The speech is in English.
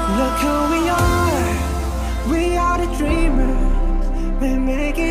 Look who we are the dreamers. We make it